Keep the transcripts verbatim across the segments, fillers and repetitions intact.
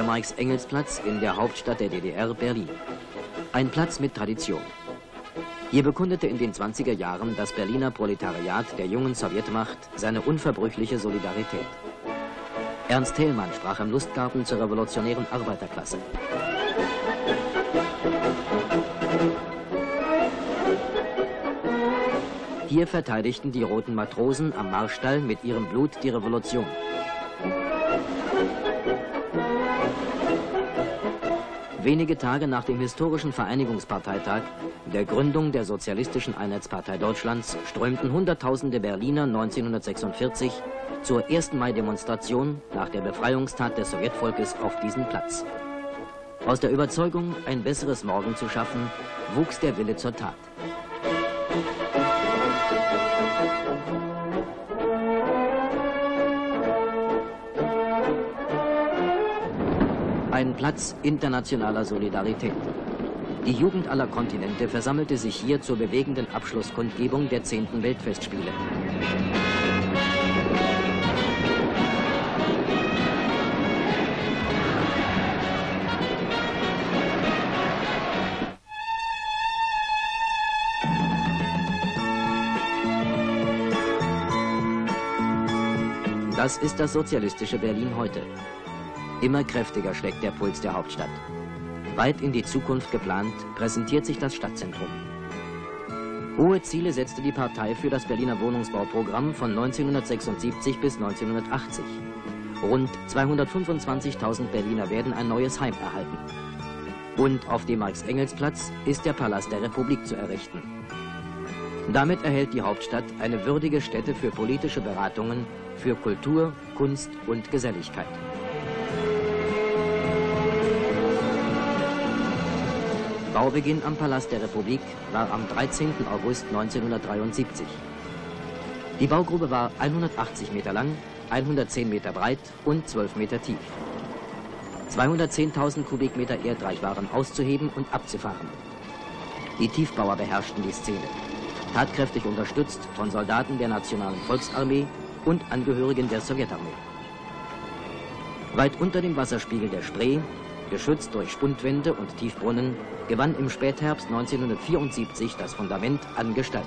Der Marx-Engels-Platz in der Hauptstadt der D D R, Berlin. Ein Platz mit Tradition. Hier bekundete in den zwanziger Jahren das Berliner Proletariat der jungen Sowjetmacht seine unverbrüchliche Solidarität. Ernst Thälmann sprach im Lustgarten zur revolutionären Arbeiterklasse. Hier verteidigten die roten Matrosen am Marstall mit ihrem Blut die Revolution. Wenige Tage nach dem historischen Vereinigungsparteitag, der Gründung der Sozialistischen Einheitspartei Deutschlands, strömten Hunderttausende Berliner neunzehnhundertsechsundvierzig zur ersten Mai-Demonstration nach der Befreiungstat des Sowjetvolkes auf diesen Platz. Aus der Überzeugung, ein besseres Morgen zu schaffen, wuchs der Wille zur Tat. Ein Platz internationaler Solidarität. Die Jugend aller Kontinente versammelte sich hier zur bewegenden Abschlusskundgebung der zehnten Weltfestspiele. Das ist das sozialistische Berlin heute. Immer kräftiger schlägt der Puls der Hauptstadt. Weit in die Zukunft geplant, präsentiert sich das Stadtzentrum. Hohe Ziele setzte die Partei für das Berliner Wohnungsbauprogramm von neunzehnhundertsechsundsiebzig bis neunzehnhundertachtzig. Rund zweihundertfünfundzwanzigtausend Berliner werden ein neues Heim erhalten. Und auf dem Marx-Engels-Platz ist der Palast der Republik zu errichten. Damit erhält die Hauptstadt eine würdige Stätte für politische Beratungen, für Kultur, Kunst und Geselligkeit. Baubeginn am Palast der Republik war am dreizehnten August neunzehnhundertdreiundsiebzig. Die Baugrube war hundertachtzig Meter lang, hundertzehn Meter breit und zwölf Meter tief. zweihundertzehntausend Kubikmeter Erdreich waren auszuheben und abzufahren. Die Tiefbauer beherrschten die Szene, tatkräftig unterstützt von Soldaten der Nationalen Volksarmee und Angehörigen der Sowjetarmee. Weit unter dem Wasserspiegel der Spree, geschützt durch Spundwände und Tiefbrunnen, gewann im Spätherbst neunzehnhundertvierundsiebzig das Fundament an Gestalt.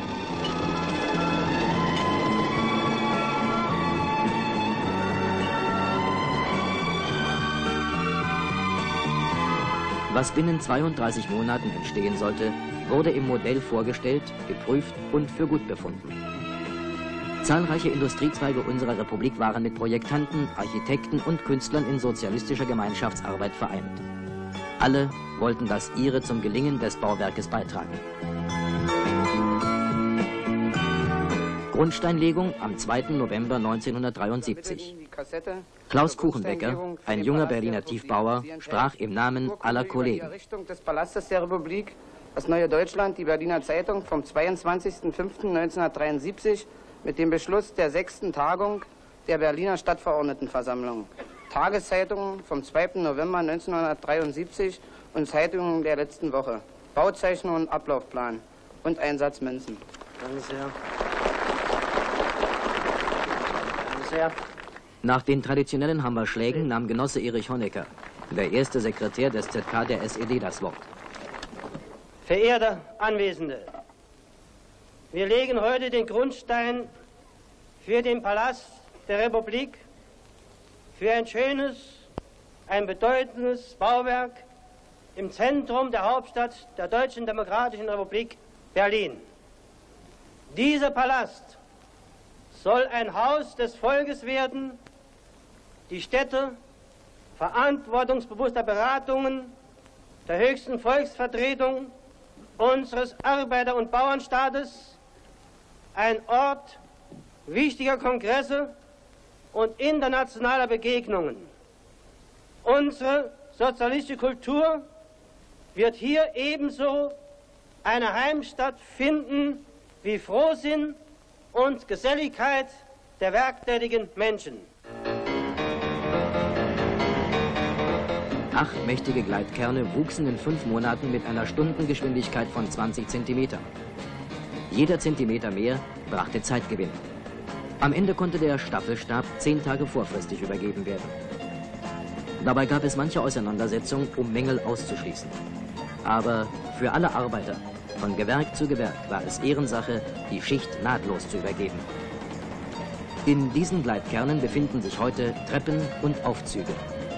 Was binnen zweiunddreißig Monaten entstehen sollte, wurde im Modell vorgestellt, geprüft und für gut befunden. Zahlreiche Industriezweige unserer Republik waren mit Projektanten, Architekten und Künstlern in sozialistischer Gemeinschaftsarbeit vereint. Alle wollten das ihre zum Gelingen des Bauwerkes beitragen. Grundsteinlegung am zweiten November neunzehnhundertdreiundsiebzig. Klaus Kuchenbecker, ein junger Berliner Tiefbauer, sprach im Namen aller Kollegen. Die Errichtung des Palastes der Republik, das neue Deutschland, die Berliner Zeitung vom zweiundzwanzigsten fünften neunzehnhundertdreiundsiebzig mit dem Beschluss der sechsten Tagung der Berliner Stadtverordnetenversammlung. Tageszeitungen vom zweiten November neunzehnhundertdreiundsiebzig und Zeitungen der letzten Woche. Bauzeichnung und Ablaufplan und Einsatz Münzen. Danke sehr. Danke sehr. Nach den traditionellen Hammerschlägen nahm Genosse Erich Honecker, der erste Sekretär des Z K der S E D, das Wort. Verehrte Anwesende, wir legen heute den Grundstein für den Palast der Republik, für ein schönes, ein bedeutendes Bauwerk im Zentrum der Hauptstadt der Deutschen Demokratischen Republik, Berlin. Dieser Palast soll ein Haus des Volkes werden, die Stätte verantwortungsbewusster Beratungen, der höchsten Volksvertretung unseres Arbeiter- und Bauernstaates, ein Ort wichtiger Kongresse und internationaler Begegnungen. Unsere sozialistische Kultur wird hier ebenso eine Heimstatt finden wie Frohsinn und Geselligkeit der werktätigen Menschen. Acht mächtige Gleitkerne wuchsen in fünf Monaten mit einer Stundengeschwindigkeit von zwanzig Zentimetern. Jeder Zentimeter mehr brachte Zeitgewinn. Am Ende konnte der Staffelstab zehn Tage vorfristig übergeben werden. Dabei gab es manche Auseinandersetzung, um Mängel auszuschließen. Aber für alle Arbeiter, von Gewerk zu Gewerk, war es Ehrensache, die Schicht nahtlos zu übergeben. In diesen Gleitkernen befinden sich heute Treppen und Aufzüge.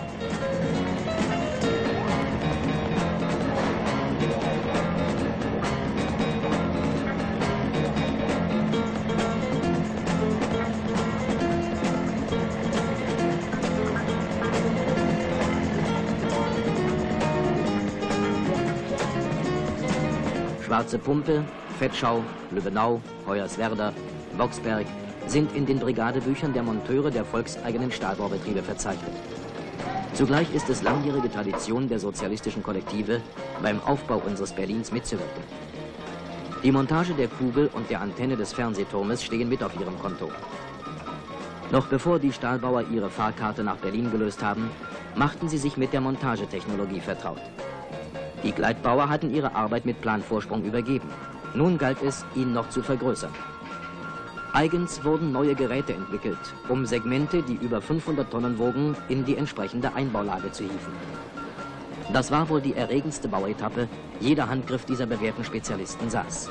Schwarze Pumpe, Fettschau, Lübbenau, Hoyerswerda, Boxberg sind in den Brigadebüchern der Monteure der volkseigenen Stahlbaubetriebe verzeichnet. Zugleich ist es langjährige Tradition der sozialistischen Kollektive, beim Aufbau unseres Berlins mitzuwirken. Die Montage der Kugel und der Antenne des Fernsehturmes stehen mit auf ihrem Konto. Noch bevor die Stahlbauer ihre Fahrkarte nach Berlin gelöst haben, machten sie sich mit der Montagetechnologie vertraut. Die Gleitbauer hatten ihre Arbeit mit Planvorsprung übergeben. Nun galt es, ihn noch zu vergrößern. Eigens wurden neue Geräte entwickelt, um Segmente, die über fünfhundert Tonnen wogen, in die entsprechende Einbaulage zu hieven. Das war wohl die erregendste Bauetappe. Jeder Handgriff dieser bewährten Spezialisten saß.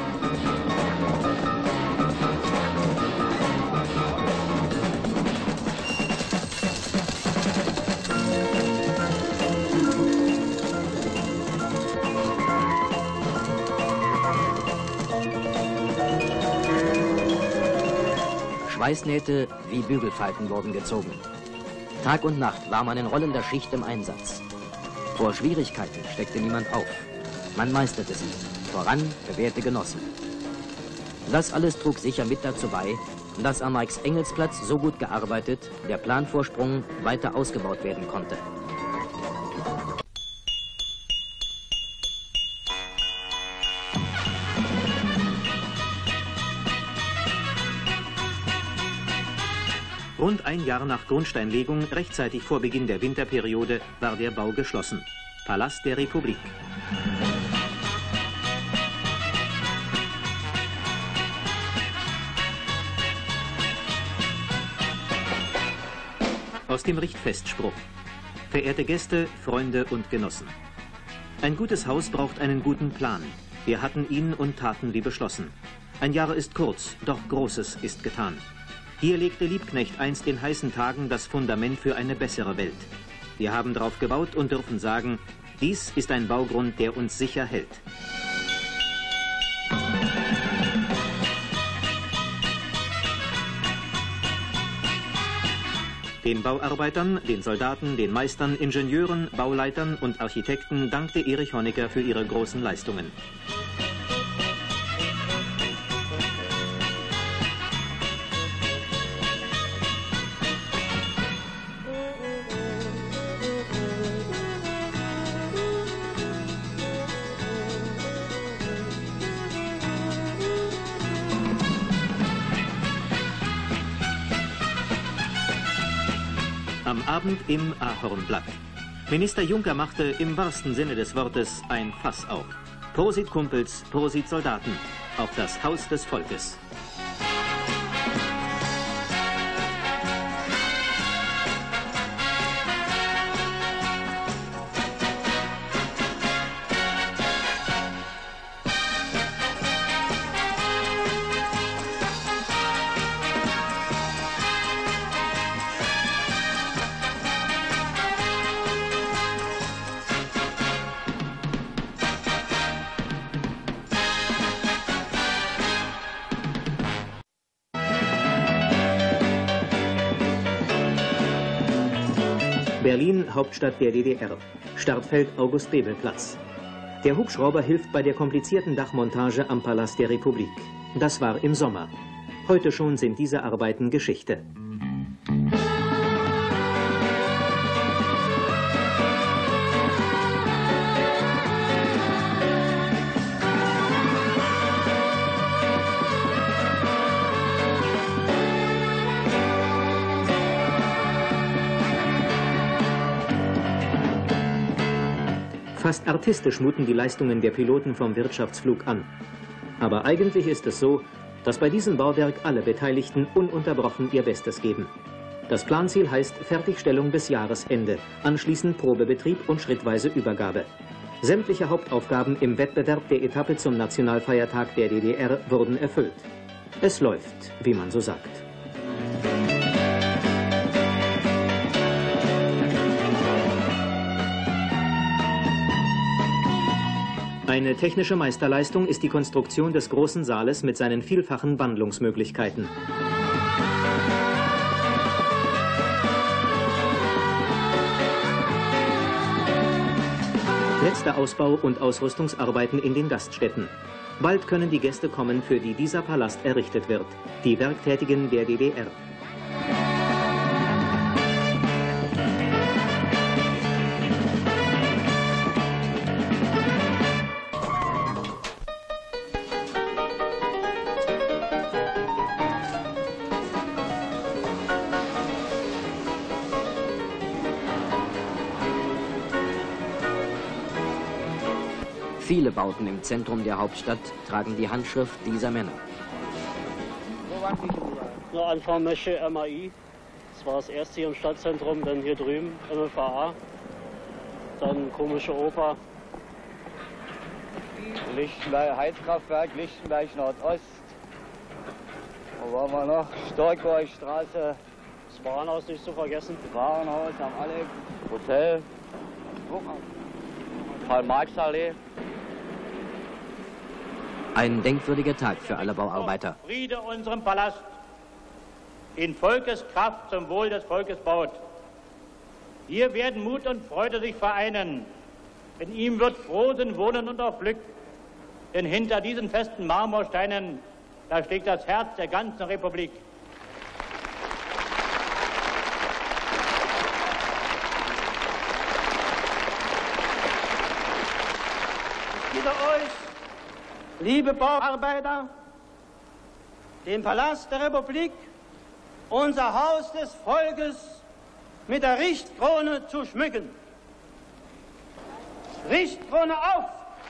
Schweißnähte wie Bügelfalten wurden gezogen. Tag und Nacht war man in rollender Schicht im Einsatz. Vor Schwierigkeiten steckte niemand auf. Man meisterte sie. Voran bewährte Genossen. Das alles trug sicher mit dazu bei, dass am Marx-Engels-Platz so gut gearbeitet, der Planvorsprung weiter ausgebaut werden konnte. Rund ein Jahr nach Grundsteinlegung, rechtzeitig vor Beginn der Winterperiode, war der Bau geschlossen. Palast der Republik. Aus dem Richtfestspruch. Verehrte Gäste, Freunde und Genossen. Ein gutes Haus braucht einen guten Plan. Wir hatten ihn und taten wie beschlossen. Ein Jahr ist kurz, doch Großes ist getan. Hier legte Liebknecht einst in heißen Tagen das Fundament für eine bessere Welt. Wir haben drauf gebaut und dürfen sagen, dies ist ein Baugrund, der uns sicher hält. Den Bauarbeitern, den Soldaten, den Meistern, Ingenieuren, Bauleitern und Architekten dankte Erich Honecker für ihre großen Leistungen. Am Abend im Ahornblatt. Minister Juncker machte im wahrsten Sinne des Wortes ein Fass auf. Prosit Kumpels, Prosit Soldaten, auf das Haus des Volkes. Berlin, Hauptstadt der D D R. Startfeld August-Bebel-Platz. Der Hubschrauber hilft bei der komplizierten Dachmontage am Palast der Republik. Das war im Sommer. Heute schon sind diese Arbeiten Geschichte. Fast artistisch muten die Leistungen der Piloten vom Wirtschaftsflug an. Aber eigentlich ist es so, dass bei diesem Bauwerk alle Beteiligten ununterbrochen ihr Bestes geben. Das Planziel heißt Fertigstellung bis Jahresende, anschließend Probebetrieb und schrittweise Übergabe. Sämtliche Hauptaufgaben im Wettbewerb der Etappe zum Nationalfeiertag der D D R wurden erfüllt. Es läuft, wie man so sagt. Eine technische Meisterleistung ist die Konstruktion des großen Saales mit seinen vielfachen Wandlungsmöglichkeiten. Letzter Ausbau und Ausrüstungsarbeiten in den Gaststätten. Bald können die Gäste kommen, für die dieser Palast errichtet wird. Die Werktätigen der D D R. Viele Bauten im Zentrum der Hauptstadt tragen die Handschrift dieser Männer. Nur Anfang Mesche M A I. Das war das erste hier im Stadtzentrum, dann hier drüben M F A. Dann Komische Oper. Lichtenberg Heizkraftwerk, Lichtenberg Nordost. Wo waren wir noch? Storkborgstraße. Das Warenhaus nicht zu vergessen. Warenhaus am Alex. Hotel. Karl-Marx-Allee. Ein denkwürdiger Tag für alle Bauarbeiter. Friede unserem Palast, in Volkeskraft zum Wohl des Volkes baut. Hier werden Mut und Freude sich vereinen. In ihm wird Frohsinn wohnen und auch Glück. Denn hinter diesen festen Marmorsteinen, da schlägt das Herz der ganzen Republik. Ich bitte euch, liebe Bauarbeiter, den Palast der Republik, unser Haus des Volkes, mit der Richtkrone zu schmücken. Richtkrone auf!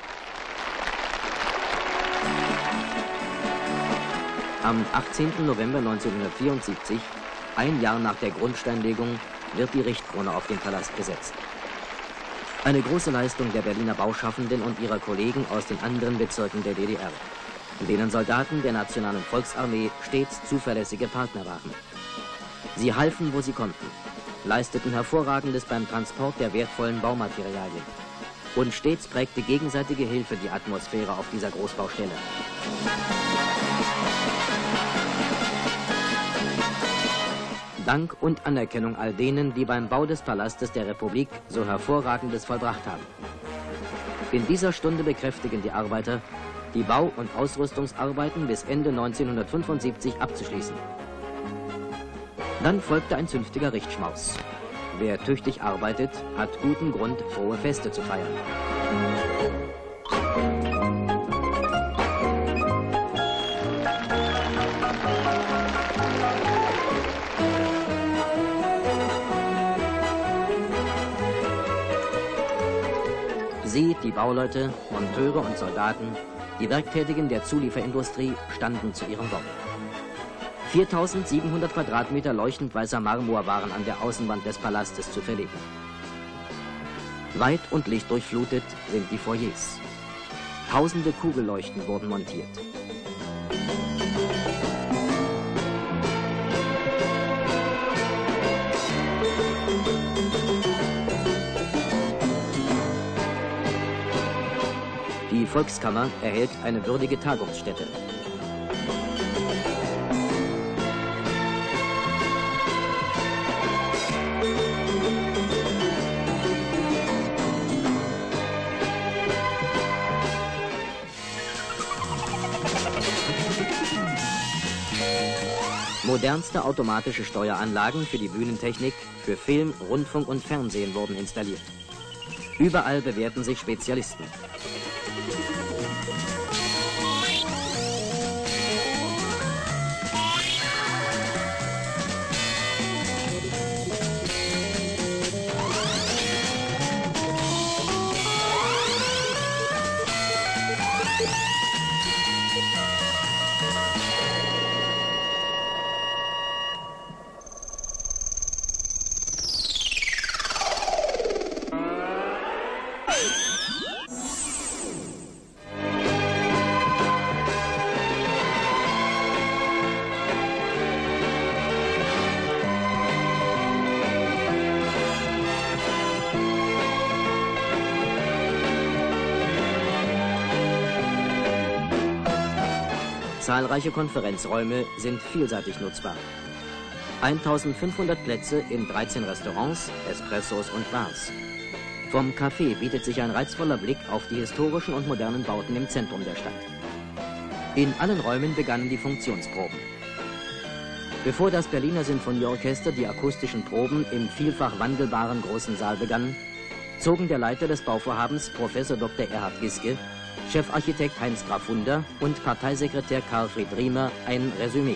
Am achtzehnten November neunzehnhundertvierundsiebzig, ein Jahr nach der Grundsteinlegung, wird die Richtkrone auf den Palast gesetzt. Eine große Leistung der Berliner Bauschaffenden und ihrer Kollegen aus den anderen Bezirken der D D R, denen Soldaten der Nationalen Volksarmee stets zuverlässige Partner waren. Sie halfen, wo sie konnten, leisteten Hervorragendes beim Transport der wertvollen Baumaterialien. Und stets prägte gegenseitige Hilfe die Atmosphäre auf dieser Großbaustelle. Dank und Anerkennung all denen, die beim Bau des Palastes der Republik so Hervorragendes vollbracht haben. In dieser Stunde bekräftigen die Arbeiter, die Bau- und Ausrüstungsarbeiten bis Ende neunzehnhundertfünfundsiebzig abzuschließen. Dann folgte ein zünftiger Richtschmaus. Wer tüchtig arbeitet, hat guten Grund, frohe Feste zu feiern. Sie, die Bauleute, Monteure und Soldaten, die Werktätigen der Zulieferindustrie, standen zu ihrem Wort. viertausendsiebenhundert Quadratmeter leuchtend weißer Marmor waren an der Außenwand des Palastes zu verlegen. Weit und lichtdurchflutet sind die Foyers. Tausende Kugelleuchten wurden montiert. Die Volkskammer erhält eine würdige Tagungsstätte. Modernste automatische Steueranlagen für die Bühnentechnik, für Film, Rundfunk und Fernsehen wurden installiert. Überall bewährten sich Spezialisten. Zahlreiche Konferenzräume sind vielseitig nutzbar. eintausendfünfhundert Plätze in dreizehn Restaurants, Espressos und Bars. Vom Café bietet sich ein reizvoller Blick auf die historischen und modernen Bauten im Zentrum der Stadt. In allen Räumen begannen die Funktionsproben. Bevor das Berliner Sinfonieorchester die akustischen Proben im vielfach wandelbaren großen Saal begann, zogen der Leiter des Bauvorhabens, Professor Doktor Erhard Giske, Chefarchitekt Heinz Graf Wunder und Parteisekretär Karl-Fried Riemer ein Resümee.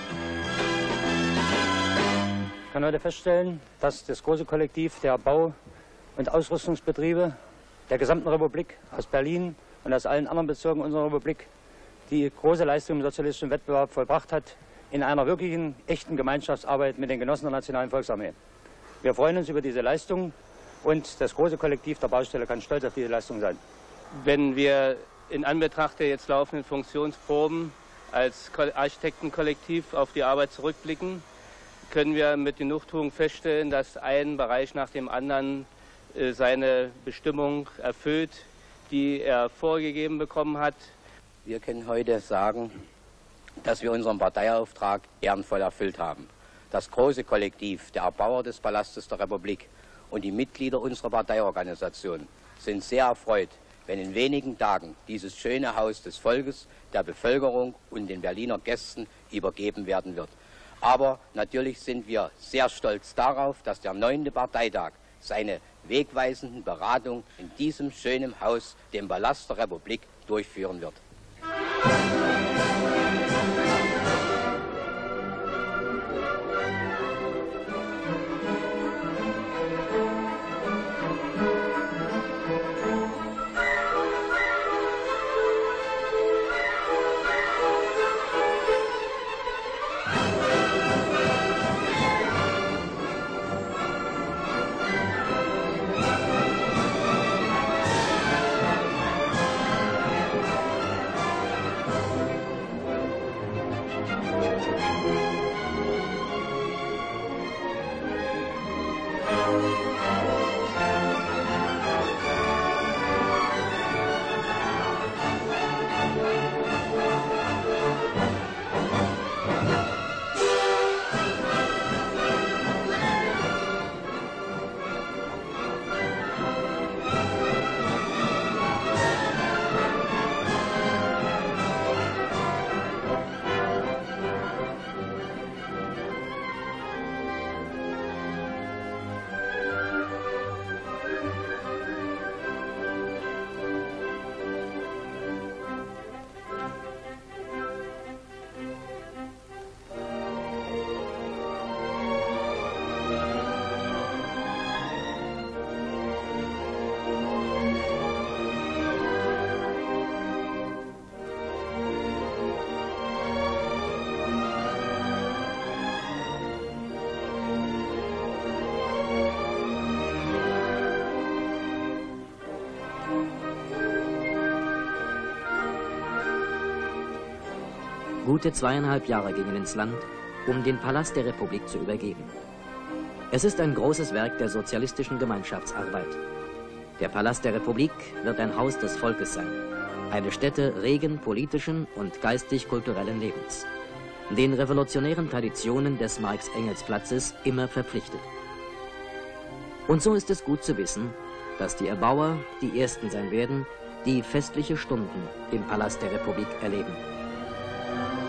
Ich kann heute feststellen, dass das große Kollektiv der Bau- und Ausrüstungsbetriebe der gesamten Republik, aus Berlin und aus allen anderen Bezirken unserer Republik, die große Leistung im sozialistischen Wettbewerb vollbracht hat, in einer wirklichen, echten Gemeinschaftsarbeit mit den Genossen der Nationalen Volksarmee. Wir freuen uns über diese Leistung und das große Kollektiv der Baustelle kann stolz auf diese Leistung sein. Wenn wir in Anbetracht der jetzt laufenden Funktionsproben als Architektenkollektiv auf die Arbeit zurückblicken, können wir mit Genugtuung feststellen, dass ein Bereich nach dem anderen äh, seine Bestimmung erfüllt, die er vorgegeben bekommen hat. Wir können heute sagen, dass wir unseren Parteiauftrag ehrenvoll erfüllt haben. Das große Kollektiv der Erbauer des Palastes der Republik und die Mitglieder unserer Parteiorganisation sind sehr erfreut, wenn in wenigen Tagen dieses schöne Haus des Volkes, der Bevölkerung und den Berliner Gästen übergeben werden wird. Aber natürlich sind wir sehr stolz darauf, dass der neunte Parteitag seine wegweisenden Beratungen in diesem schönen Haus, dem Palast der Republik, durchführen wird. Gute zweieinhalb Jahre gingen ins Land, um den Palast der Republik zu übergeben. Es ist ein großes Werk der sozialistischen Gemeinschaftsarbeit. Der Palast der Republik wird ein Haus des Volkes sein, eine Stätte regen politischen und geistig-kulturellen Lebens, den revolutionären Traditionen des Marx-Engels-Platzes immer verpflichtet. Und so ist es gut zu wissen, dass die Erbauer die Ersten sein werden, die festliche Stunden im Palast der Republik erleben.